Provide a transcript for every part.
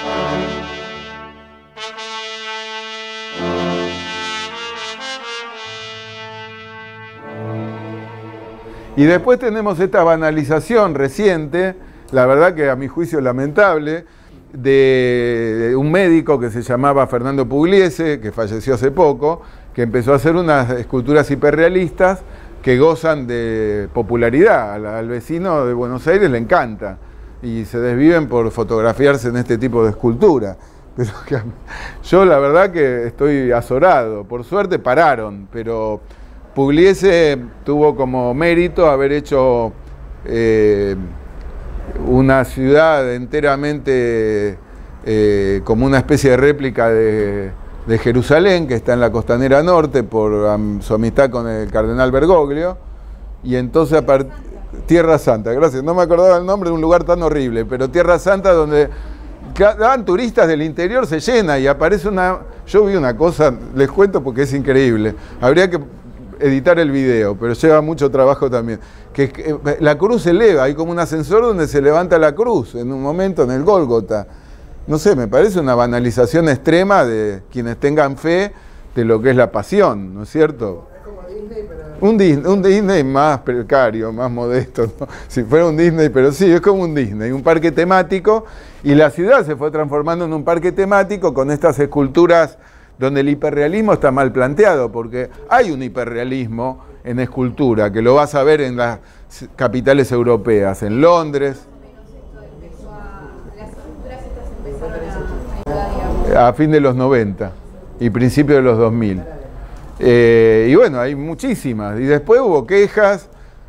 Y después tenemos esta banalización reciente, la verdad que a mi juicio lamentable, de un médico que se llamaba Fernando Pugliese, que falleció hace poco, que empezó a hacer unas esculturas hiperrealistas que gozan de popularidad. Al vecino de Buenos Aires le encanta y se desviven por fotografiarse en este tipo de escultura. Pero yo la verdad que estoy azorado. Por suerte pararon, pero Pugliese tuvo como mérito haber hecho una ciudad enteramente como una especie de réplica de Jerusalén, que está en la Costanera Norte por su amistad con el cardenal Bergoglio, y entonces Tierra Santa, gracias, no me acordaba el nombre de un lugar tan horrible, pero Tierra Santa, donde van turistas del interior, se llena y aparece yo vi una cosa, les cuento porque es increíble, habría que editar el video, pero lleva mucho trabajo también, que la cruz se eleva, hay como un ascensor donde se levanta la cruz en un momento en el Gólgota. No sé, me parece una banalización extrema de quienes tengan fe de lo que es la pasión, ¿no es cierto? Es como Disney, pero... Un Disney más precario, más modesto, ¿no? Si fuera un Disney, pero sí, es como un Disney, un parque temático, y la ciudad se fue transformando en un parque temático con estas esculturas donde el hiperrealismo está mal planteado, porque hay un hiperrealismo en escultura, que lo vas a ver en las capitales europeas, en Londres. A fin de los 90 y principios de los 2000. Y bueno, hay muchísimas. Y después hubo quejas,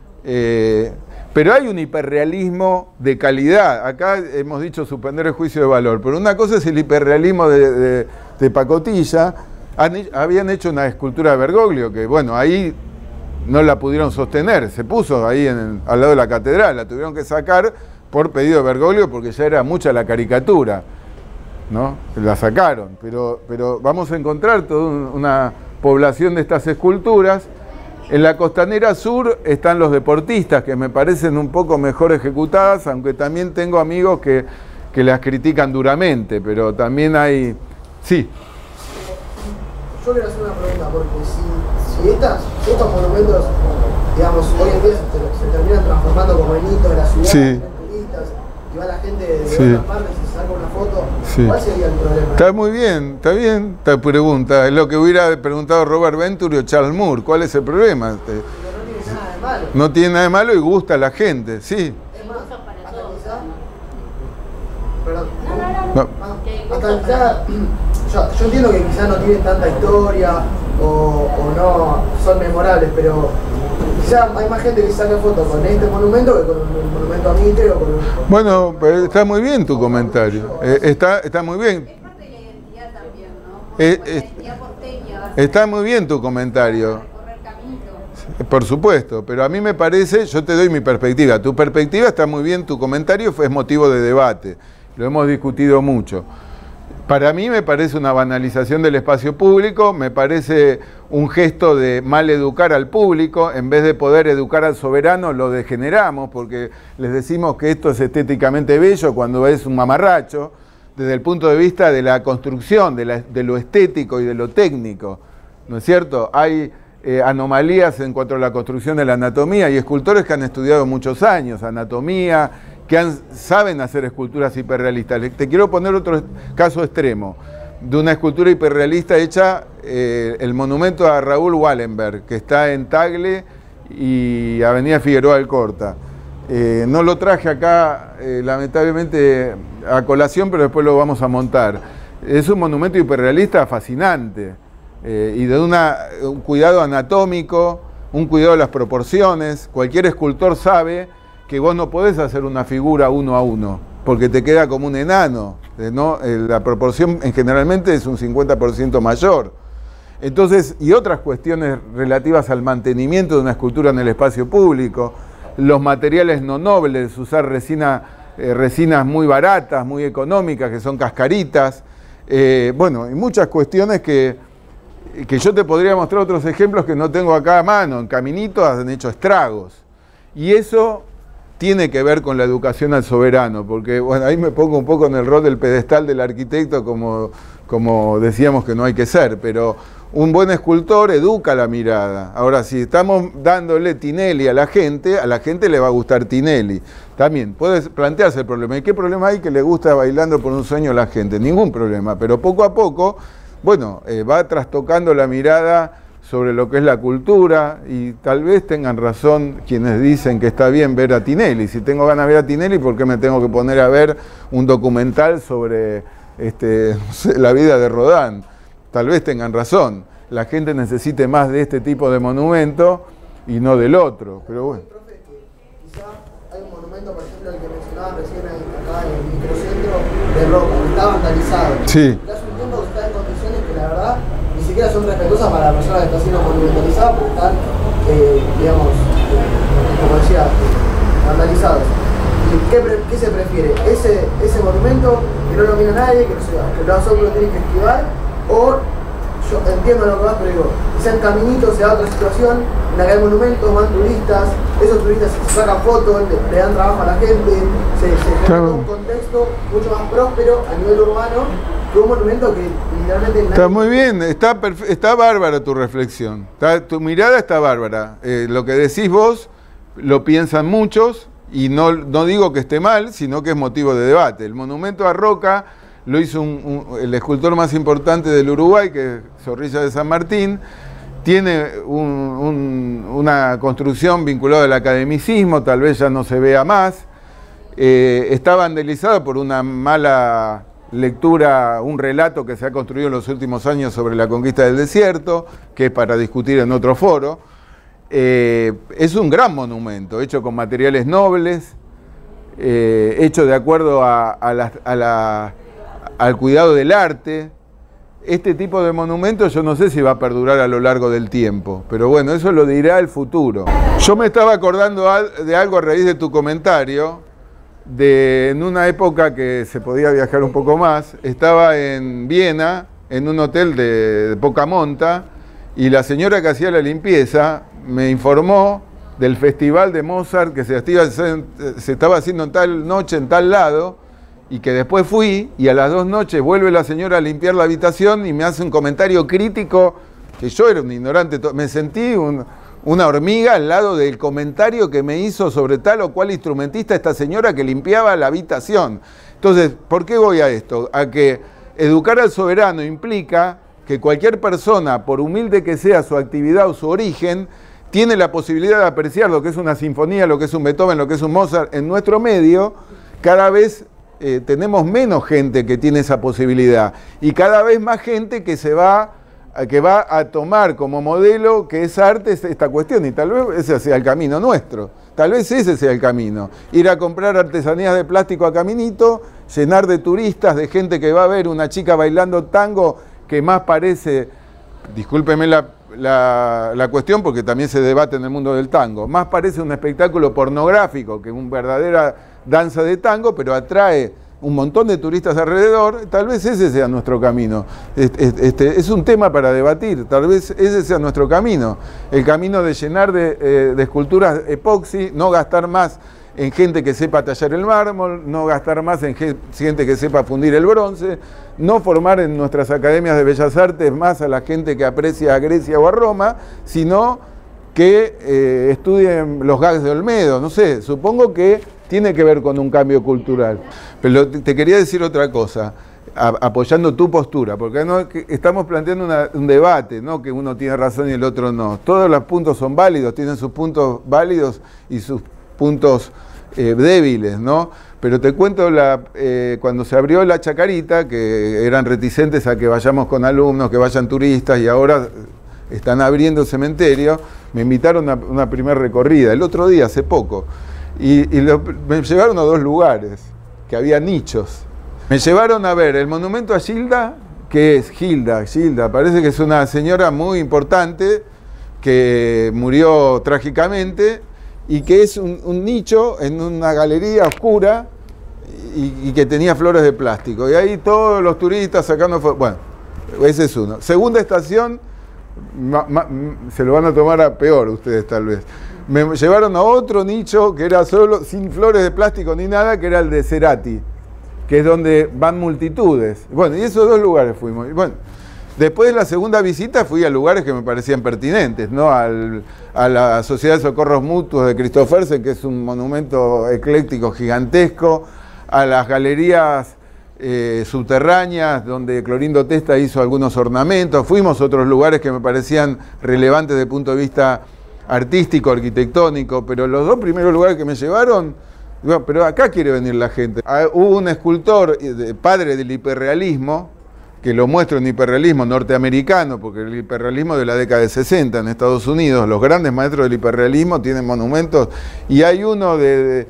pero hay un hiperrealismo de calidad. Acá hemos dicho suspender el juicio de valor, pero una cosa es el hiperrealismo de Pacotilla. Habían hecho una escultura de Bergoglio, que bueno, ahí no la pudieron sostener, se puso ahí al lado de la catedral, la tuvieron que sacar por pedido de Bergoglio porque ya era mucha la caricatura, ¿no? La sacaron, pero vamos a encontrar toda una población de estas esculturas. En la Costanera Sur están los deportistas, que me parecen un poco mejor ejecutadas, aunque también tengo amigos que las critican duramente, pero también hay... Sí. Yo quiero hacer una pregunta, porque si estos monumentos, digamos, hoy en día se terminan transformando como en hitos de la ciudad, sí, turistas, y va la gente de sí, otras partes y se saca una foto, sí, ¿cuál sería el problema? Está muy bien esta pregunta. Es lo que hubiera preguntado Robert Venturi o Charles Moore. ¿Cuál es el problema? Pero no tiene nada de malo. No tiene nada de malo y gusta a la gente, sí. Es más, hasta quizá... Perdón. No. Hasta quizá... Yo entiendo que quizás no tienen tanta historia o no son memorables, pero quizás hay más gente que saca fotos con este monumento que con el monumento a Mitre o con un... Bueno, pero está muy bien tu comentario. Está muy bien. Es parte de la identidad también, ¿no? La identidad porteña. Está muy bien tu comentario. Por supuesto, pero a mí me parece, yo te doy mi perspectiva. Tu perspectiva está muy bien, tu comentario es motivo de debate. Lo hemos discutido mucho. Para mí me parece una banalización del espacio público, me parece un gesto de mal educar al público, en vez de poder educar al soberano lo degeneramos, porque les decimos que esto es estéticamente bello cuando es un mamarracho, desde el punto de vista de la construcción, de lo estético y de lo técnico, ¿no es cierto? Hay anomalías en cuanto a la construcción de la anatomía, y escultores que han estudiado muchos años anatomía, que saben hacer esculturas hiperrealistas. Te quiero poner otro caso extremo, de una escultura hiperrealista hecha, el monumento a Raúl Wallenberg, que está en Tagle y Avenida Figueroa Alcorta. No lo traje acá, lamentablemente, a colación, pero después lo vamos a montar. Es un monumento hiperrealista fascinante, y de un cuidado anatómico, un cuidado de las proporciones. Cualquier escultor sabe que vos no podés hacer una figura 1 a 1, porque te queda como un enano, ¿no? La proporción generalmente es un 50% mayor. Entonces, y otras cuestiones relativas al mantenimiento de una escultura en el espacio público, los materiales no nobles, usar resinas muy baratas, muy económicas, que son cascaritas, bueno, y muchas cuestiones que yo te podría mostrar otros ejemplos que no tengo acá a mano. En Caminito han hecho estragos, y eso tiene que ver con la educación al soberano, porque bueno, ahí me pongo un poco en el rol del pedestal del arquitecto, como decíamos que no hay que ser, pero un buen escultor educa la mirada. Ahora, si estamos dándole Tinelli a la gente le va a gustar Tinelli. También puede plantearse el problema. ¿Y qué problema hay que le gusta Bailando por un sueño a la gente? Ningún problema, pero poco a poco, bueno, va trastocando la mirada sobre lo que es la cultura, y tal vez tengan razón quienes dicen que está bien ver a Tinelli. Si tengo ganas de ver a Tinelli, ¿por qué me tengo que poner a ver un documental sobre no sé, la vida de Rodin? Tal vez tengan razón. La gente necesite más de este tipo de monumento y no del otro, pero bueno. Profe, quizá hay un monumento, por ejemplo, el que mencionaba recién acá en el microcentro de Roca, que está vandalizado. Sí. Hace un tiempo que está en condiciones que la verdad ni siquiera son respetuosas para la persona que está siendo monumentalizada, porque están, digamos, como decía, vandalizados. ¿Y qué se prefiere? ¿Ese monumento que no lo mira nadie, que los otros lo tienen que esquivar? O, yo entiendo lo que vas, pero digo, quizá el caminito se da a otra situación en la que hay monumentos, van turistas, esos turistas se sacan fotos, le dan trabajo a la gente, se genera un contexto mucho más próspero a nivel urbano que un monumento que literalmente nadie... Está muy bien, está bárbara tu reflexión, tu mirada está bárbara. Lo que decís vos lo piensan muchos, y no digo que esté mal, sino que es motivo de debate. El monumento a Roca lo hizo el escultor más importante del Uruguay, que es Zorrilla de San Martín. Tiene una construcción vinculada al academicismo, tal vez ya no se vea más. Está vandalizado por una mala lectura, un relato que se ha construido en los últimos años sobre la conquista del desierto, que es para discutir en otro foro. Es un gran monumento, hecho con materiales nobles, hecho de acuerdo al cuidado del arte. Este tipo de monumentos yo no sé si va a perdurar a lo largo del tiempo, pero bueno, eso lo dirá el futuro. Yo me estaba acordando de algo a raíz de tu comentario, en una época que se podía viajar un poco más. Estaba en Viena, en un hotel de poca monta, y la señora que hacía la limpieza me informó del festival de Mozart que se estaba haciendo en tal noche, en tal lado, y que después fui, y a las 2 noches vuelve la señora a limpiar la habitación y me hace un comentario crítico, que yo era un ignorante, me sentí una hormiga al lado del comentario que me hizo sobre tal o cual instrumentista esta señora que limpiaba la habitación. Entonces, ¿por qué voy a esto? A que educar al soberano implica que cualquier persona, por humilde que sea su actividad o su origen, tiene la posibilidad de apreciar lo que es una sinfonía, lo que es un Beethoven, lo que es un Mozart en nuestro medio. Cada vez tenemos menos gente que tiene esa posibilidad, y cada vez más gente que va a tomar como modelo que es arte esta cuestión, y tal vez ese sea el camino nuestro, tal vez ese sea el camino, ir a comprar artesanías de plástico a Caminito, llenar de turistas, de gente que va a ver una chica bailando tango que más parece, discúlpeme la cuestión porque también se debate en el mundo del tango, más parece un espectáculo pornográfico que una verdadera danza de tango, pero atrae un montón de turistas alrededor. Tal vez ese sea nuestro camino. Es un tema para debatir, tal vez ese sea nuestro camino, el camino de llenar de esculturas epoxi, no gastar más en gente que sepa tallar el mármol, no gastar más en gente que sepa fundir el bronce, no formar en nuestras academias de bellas artes más a la gente que aprecia a Grecia o a Roma, sino que estudien los gags de Olmedo, no sé, supongo que tiene que ver con un cambio cultural. Pero te quería decir otra cosa, apoyando tu postura, porque no, estamos planteando un debate, no que uno tiene razón y el otro no. Todos los puntos son válidos, tienen sus puntos válidos y sus puntos débiles, ¿no? Pero te cuento, cuando se abrió la Chacarita, que eran reticentes a que vayamos con alumnos, que vayan turistas, y ahora están abriendo el cementerio, me invitaron a una primera recorrida, el otro día, hace poco, y me llevaron a 2 lugares, que había nichos. Me llevaron a ver el monumento a Gilda, que es Gilda, parece que es una señora muy importante, que murió trágicamente, y que es un nicho en una galería oscura, y que tenía flores de plástico. Y ahí todos los turistas sacando fotos. Bueno, ese es uno. Segunda estación, se lo van a tomar a peor ustedes tal vez. Me llevaron a otro nicho que era solo, sin flores de plástico ni nada, que era el de Cerati, que es donde van multitudes. Bueno, y esos dos lugares fuimos. Y bueno, después de la segunda visita fui a lugares que me parecían pertinentes, ¿no? A la Sociedad de Socorros Mutuos de Christophersen, que es un monumento ecléctico gigantesco, a las galerías subterráneas, donde Clorindo Testa hizo algunos ornamentos. Fuimos a otros lugares que me parecían relevantes desde el punto de vista artístico, arquitectónico, pero los dos primeros lugares que me llevaron, bueno, pero acá quiere venir la gente. Hubo un escultor, padre del hiperrealismo, que lo muestro en hiperrealismo norteamericano, porque el hiperrealismo de la década de 60 en Estados Unidos, los grandes maestros del hiperrealismo tienen monumentos, y hay uno de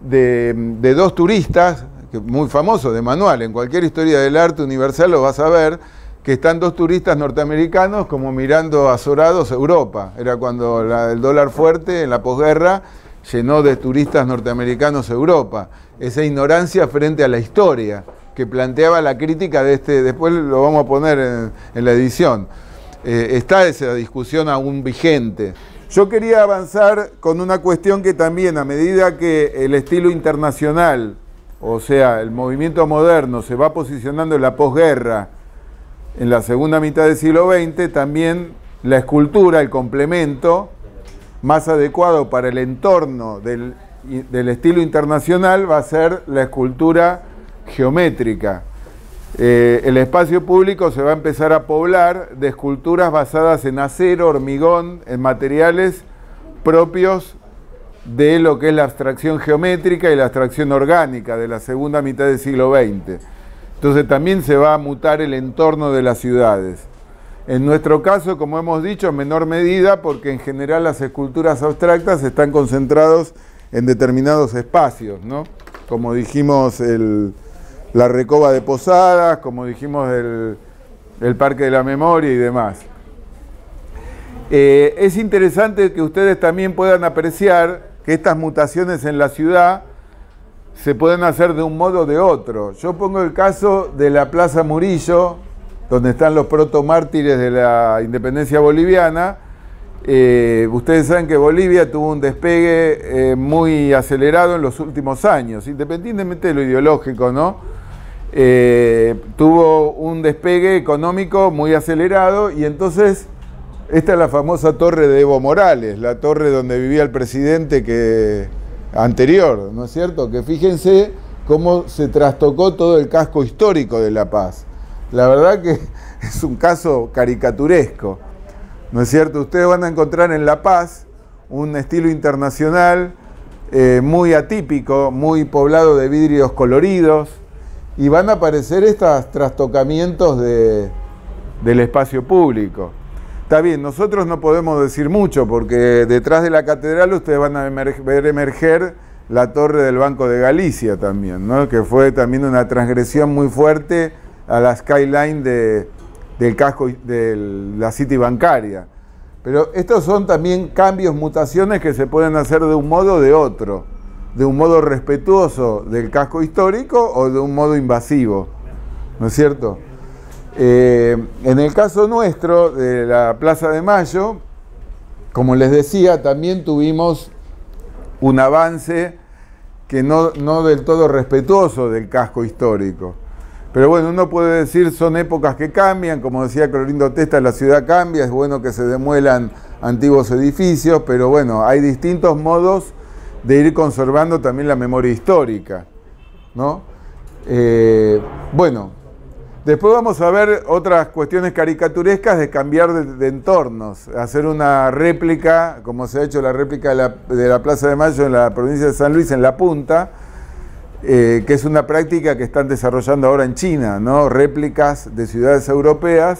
dos turistas, muy famoso, de manual, en cualquier historia del arte universal lo vas a ver, que están dos turistas norteamericanos como mirando azorados Europa. Era cuando el dólar fuerte en la posguerra llenó de turistas norteamericanos Europa. Esa ignorancia frente a la historia que planteaba la crítica de después lo vamos a poner en la edición. Está esa discusión aún vigente. Yo quería avanzar con una cuestión que también, a medida que el estilo internacional, o sea, el movimiento moderno se va posicionando en la posguerra, en la segunda mitad del siglo XX, también la escultura, el complemento más adecuado para el entorno del estilo internacional va a ser la escultura geométrica. El espacio público se va a empezar a poblar de esculturas basadas en acero, hormigón, en materiales propios de lo que es la abstracción geométrica y la abstracción orgánica de la segunda mitad del siglo XX. Entonces también se va a mutar el entorno de las ciudades. En nuestro caso, como hemos dicho, en menor medida, porque en general las esculturas abstractas están concentrados en determinados espacios, ¿no? Como dijimos, la Recoba de Posadas, como dijimos, el Parque de la Memoria y demás. Es interesante que ustedes también puedan apreciar que estas mutaciones en la ciudad se pueden hacer de un modo o de otro. Yo pongo el caso de la Plaza Murillo, donde están los protomártires de la independencia boliviana. Ustedes saben que Bolivia tuvo un despegue muy acelerado en los últimos años, independientemente de lo ideológico, ¿no? Tuvo un despegue económico muy acelerado y entonces esta es la famosa torre de Evo Morales, la torre donde vivía el presidente anterior, ¿no es cierto? Que fíjense cómo se trastocó todo el casco histórico de La Paz. La verdad que es un caso caricaturesco, ¿no es cierto? Ustedes van a encontrar en La Paz un estilo internacional muy atípico, muy poblado de vidrios coloridos, y van a aparecer estos trastocamientos del espacio público. Está bien, nosotros no podemos decir mucho porque detrás de la catedral ustedes van a ver emerger la torre del Banco de Galicia también, ¿no? Que fue también una transgresión muy fuerte a la skyline del casco de la City bancaria. Pero estos son también cambios, mutaciones que se pueden hacer de un modo o de otro, de un modo respetuoso del casco histórico o de un modo invasivo, ¿no es cierto? En el caso nuestro, de la Plaza de Mayo, como les decía, también tuvimos un avance que no del todo respetuoso del casco histórico. Pero bueno, uno puede decir, son épocas que cambian, como decía Clorindo Testa, la ciudad cambia, es bueno que se demuelan antiguos edificios, pero bueno, hay distintos modos de ir conservando también la memoria histórica, ¿no? Bueno, después vamos a ver otras cuestiones caricaturescas de cambiar de entornos, hacer una réplica, como se ha hecho la réplica de la Plaza de Mayo en la provincia de San Luis, en La Punta, que es una práctica que están desarrollando ahora en China, ¿no? Réplicas de ciudades europeas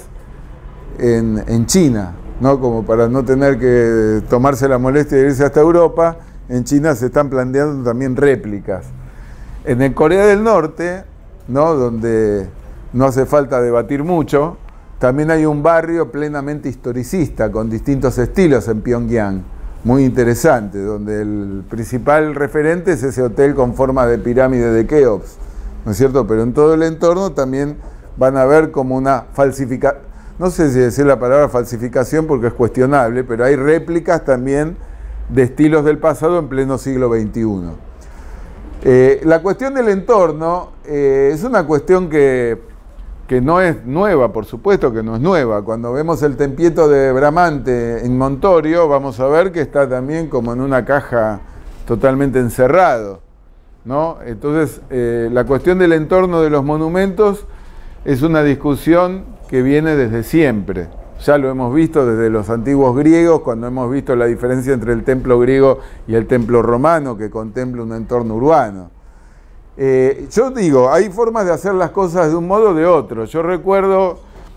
en China, ¿no? Como para no tener que tomarse la molestia de irse hasta Europa, en China se están planteando también réplicas. En el Corea del Norte, ¿no? Donde no hace falta debatir mucho, también hay un barrio plenamente historicista, con distintos estilos en Pyongyang, muy interesante, donde el principal referente es ese hotel con forma de pirámide de Keops, ¿no es cierto? Pero en todo el entorno también van a ver como una no sé si decir la palabra falsificación porque es cuestionable, pero hay réplicas también de estilos del pasado en pleno siglo XXI. La cuestión del entorno es una cuestión que no es nueva, por supuesto que no es nueva. Cuando vemos el Tempieto de Bramante en Montorio, vamos a ver que está también como en una caja totalmente encerrado, ¿no? Entonces, la cuestión del entorno de los monumentos es una discusión que viene desde siempre. Ya lo hemos visto desde los antiguos griegos, cuando hemos visto la diferencia entre el templo griego y el templo romano, que contempla un entorno urbano. Yo digo, hay formas de hacer las cosas de un modo o de otro. Yo recuerdo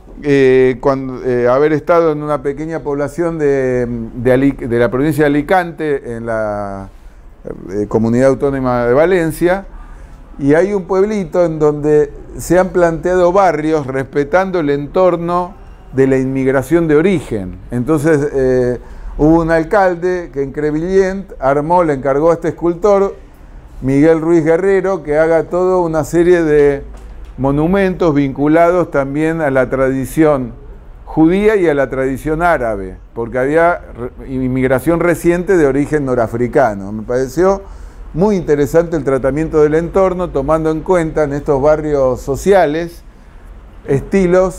haber estado en una pequeña población de la provincia de Alicante, en la Comunidad Autónoma de Valencia, y hay un pueblito en donde se han planteado respetando el entorno de la inmigración de origen. Entonces hubo un alcalde que en Crevillent le encargó a este escultor, Miguel Ruiz Guerrero, que haga toda una serie de monumentos vinculados también a la tradición judía y a la tradición árabe, porque había inmigración reciente de origen norafricano. Me pareció muy interesante el tratamiento del entorno, tomando en cuenta en estos barrios sociales estilos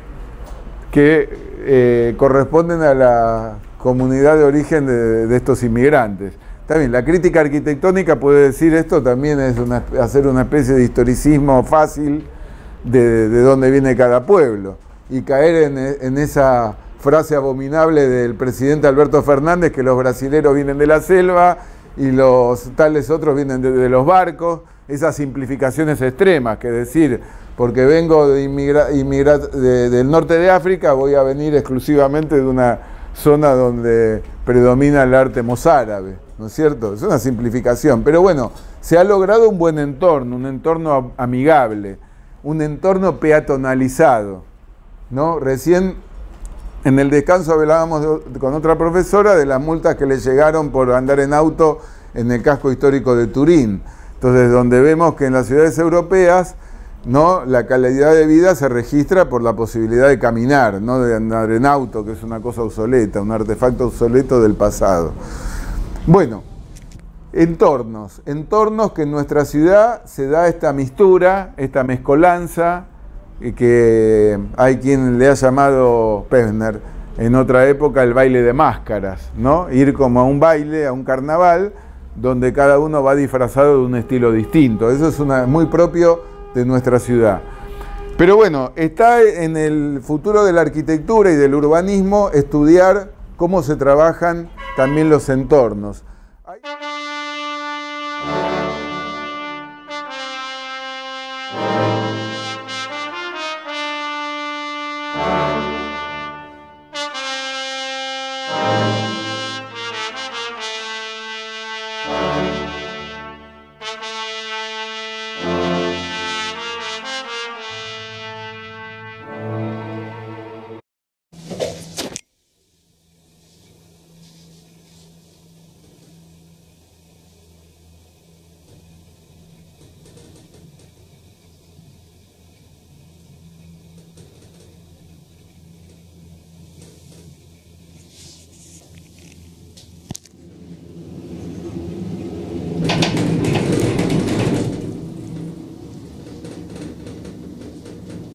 que corresponden a la comunidad de origen de estos inmigrantes. También la crítica arquitectónica puede decir esto, también es hacer una especie de historicismo fácil de dónde viene cada pueblo y caer en esa frase abominable del presidente Alberto Fernández, que los brasileros vienen de la selva y los tales otros vienen de los barcos, esas simplificaciones extremas, que decir, porque vengo del norte de África, voy a venir exclusivamente de una zona donde predomina el arte mozárabe, ¿no es cierto? Es una simplificación, pero bueno, se ha logrado un buen entorno, un entorno amigable, un entorno peatonalizado, ¿no? Recién en el descanso hablábamos con otra profesora de las multas que le llegaron por andar en auto en el casco histórico de Turín. Entonces, donde vemos que en las ciudades europeas, ¿no?, la calidad de vida se registra por la posibilidad de caminar, no de andar en auto, que es una cosa obsoleta, un artefacto obsoleto del pasado. Bueno, entornos que en nuestra ciudad se da esta mistura, esta mezcolanza, que hay quien le ha llamado Pevsner en otra época el baile de máscaras, ¿no? Ir como a un baile, a un carnaval, donde cada uno va disfrazado de un estilo distinto. Eso es muy propio de nuestra ciudad. Pero bueno, está en el futuro de la arquitectura y del urbanismo estudiar cómo se trabajan también los entornos.